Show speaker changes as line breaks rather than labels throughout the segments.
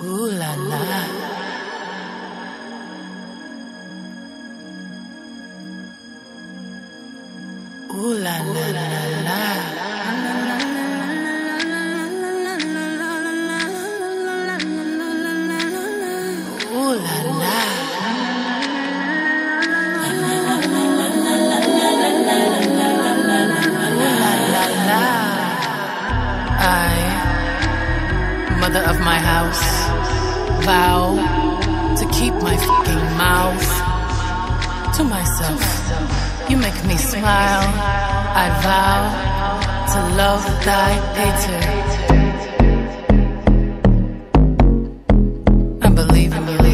Ooh la la. Ooh la la la la. Ooh la la. I, mother of my house, vow to keep my fucking mouth to myself. You make me smile. I vow to love thy hater. I believe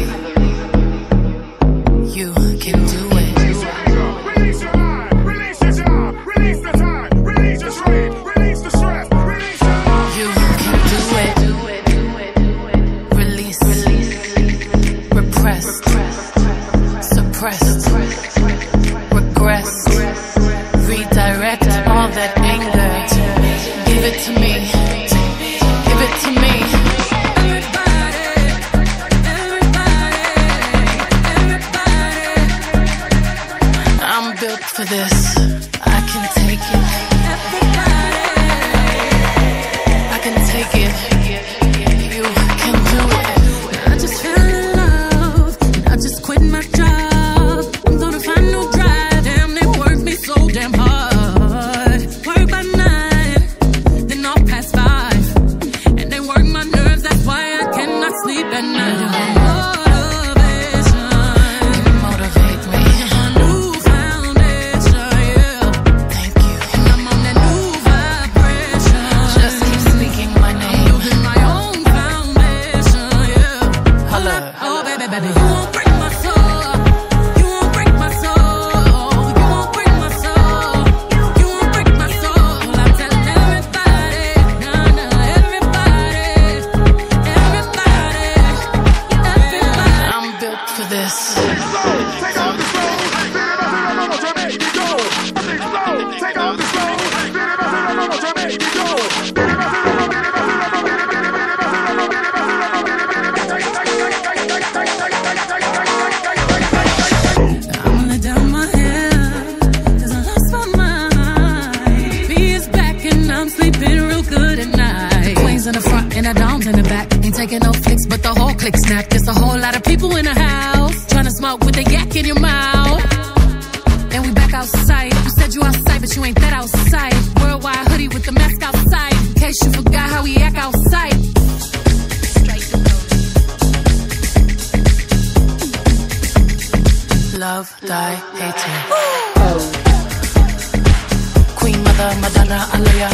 you can do it.
Release your mind, release your job, release the time, release your dream, release the stress, release your love.
You can do it. Release, repressed, suppressed, regress, redirect all that anger. Give it to me. Give it to me. I'm built for this. I can take it. I can take it. You can do it.
I just fell in love. I just quit my job. I'm gonna find no drive. Damn, they work me so damn hard. Work by 9, then off past 5. And they work my nerves. That's why I cannot sleep at night.
Motivate me.
My new foundation, yeah.
Thank you.
And I'm on that new vibration.
Just keep speaking my name.
Building my own foundation, yeah.
Holla.
Oh, baby, you won't break my soul. You won't break my soul. You won't break my soul. You won't break my soul. I'm telling everybody, everybody.
I'm built for this.
Take off the slow, vamos a baby go. Take off the slow, vamos a baby go.
I'm gonna down my hair, 'cause I lost my mind. B is back and I'm sleeping real good at night. The queens in the front and the doms in the back. Ain't taking no flicks, but the whole click snap. There's a whole lot of people in the house trying to smoke with the yak in your mouth. And we back outside. You said you outside, but you ain't that outside. Worldwide hoodie with the mask outside. In case you forgot how we act outside.
Love thy hater. Queen Mother Madonna Alaya.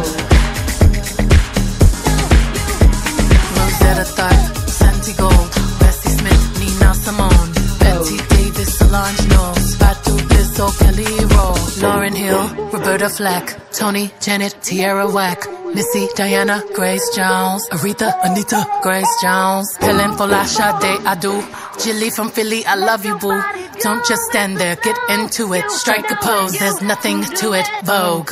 Rosetta Tharpe, Santi Gold, Bessie Smith, Nina Simone, Betty Davis, Solange Knowles, Batu Bizzo, Kelly Roll, Lauryn Hill, Roberta Flack, Tony, Janet, Tierra Whack, Missy, Diana, Grace Jones, Aretha, Anita, Grace Jones, Helen Folasha, Day Adu, Jilly from Philly, I love you, boo. Don't just stand there, get into it. Strike a pose, there's nothing to it. Vogue.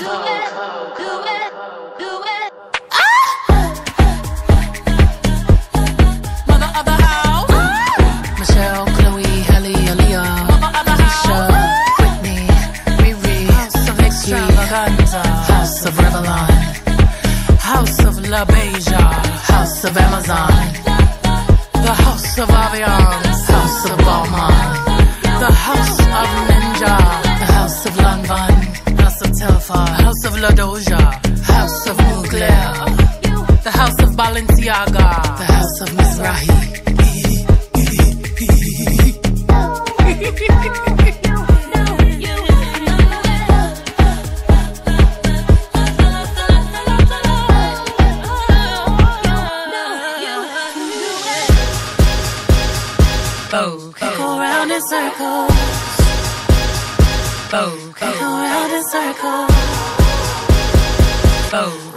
Mother of the house. Michelle, Chloe, Halle, Aaliyah, Alicia, Whitney, Riri, House of Extravaganza, House of Revlon, House of La Beja, House of Amazon, the House of Aviance, House of Balmain, the House of Ninja, the House of Lanvin, House of Telfar, House of La Doja, House of Mugler, the House of Balenciaga, the House of Mizrahi. Go round in circles. Go round in circles.